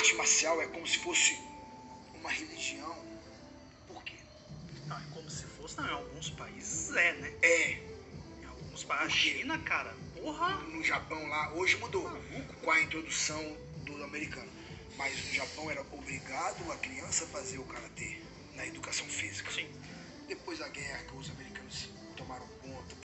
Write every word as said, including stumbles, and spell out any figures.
arte marcial é como se fosse uma religião. Por quê? Não, é como se fosse, não, em alguns países é, né? É. Em alguns países. A China, cara, porra. No Japão lá, hoje mudou com a introdução do americano. Mas no Japão era obrigado a criança a fazer o karatê na educação física. Sim. Depois da guerra, que os americanos tomaram conta,